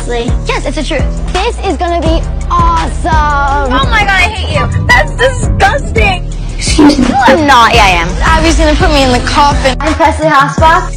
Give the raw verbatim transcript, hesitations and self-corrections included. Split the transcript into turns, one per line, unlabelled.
Seriously? Yes, it's the truth. This is gonna be awesome.
Oh my god, I hate you. That's disgusting.
Excuse me.
No, I'm not. Yeah, I am. Abby's gonna put me in the coffin.
I'm Presley Hossbach.